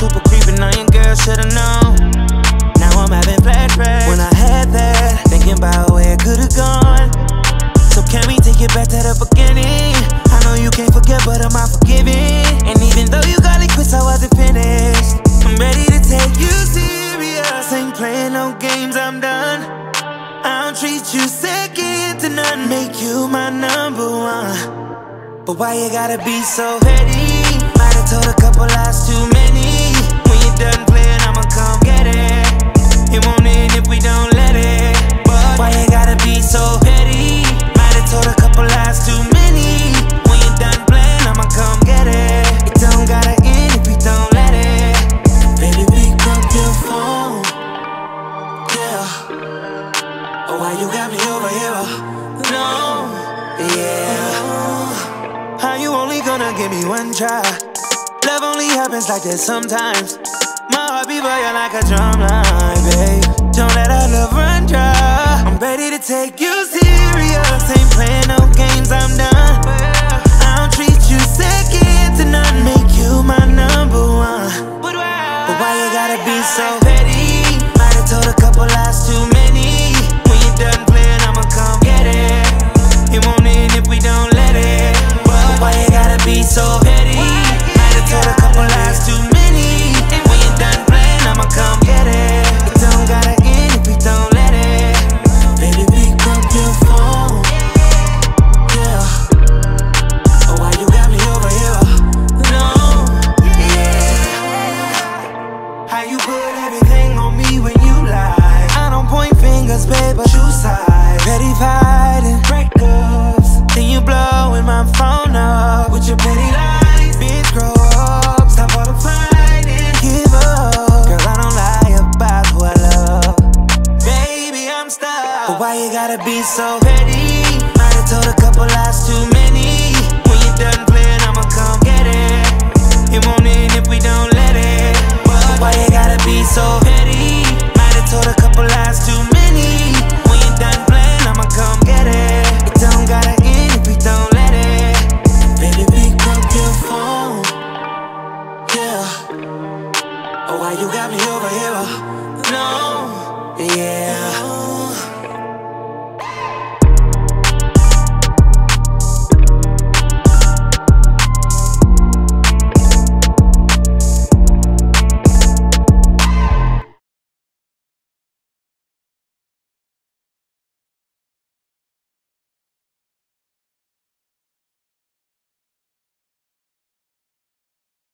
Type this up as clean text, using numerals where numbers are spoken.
super creepin' on your girl, should've known. Now I'm having flashbacks when I had that, thinking about where it could've gone. So can we take it back to the beginning? I know you can't forget, but am I forgiving? And even though you got it quit, I wasn't finished. I'm ready to take you serious. Ain't playing no games, I'm done. I don't treat you second to none. Make you my number one. But why you gotta be so petty? Might've told a couple lies too many. When you're done playing, I'ma come get it. It won't end if we don't let it. But why you gotta be so petty? Might've told a couple lies too many. When you're done playing, I'ma come get it. It don't gotta end if we don't let it. Baby, pick up your phone. Yeah. Oh, why you got me over here? No. Yeah. How you only gonna give me one try? Love only happens like this sometimes. My heart be boiling like a drum line, babe. Don't let our love run dry. I'm ready to take you serious. Ain't playing no games, I'm done. I don't treat you second to none. Make you my number one. But why you gotta be so petty? Might've told a couple lies too many. When you're done playing, I'ma come get it. It won't end if we don't let it. But why you gotta be so petty? Might've told a couple lies too many. When you're done playing, I'ma come get it. It don't gotta end if we don't let it. Baby, pick up your phone. Yeah. Oh, why you got me over here? No. Yeah. How you put everything on me when you lie? I don't point fingers, babe, but you side. Petty fighting, breakups. Then you blowing my phone up with your petty lies. Bitch, grow up, stop all the fighting, give up. Girl, I don't lie about who I love. Baby, I'm stuck. But why you gotta be so petty? Might've told a couple lies too many. When you're done playing, I'ma come get it. It won't end if we don't let it. But why you gotta be so petty? Might've told a couple lies too many. When you're done playing, I'ma come get it. It don't gotta end if we don't let it. Baby, pick up your phone. Yeah. Oh, why you got me over here? No. Yeah.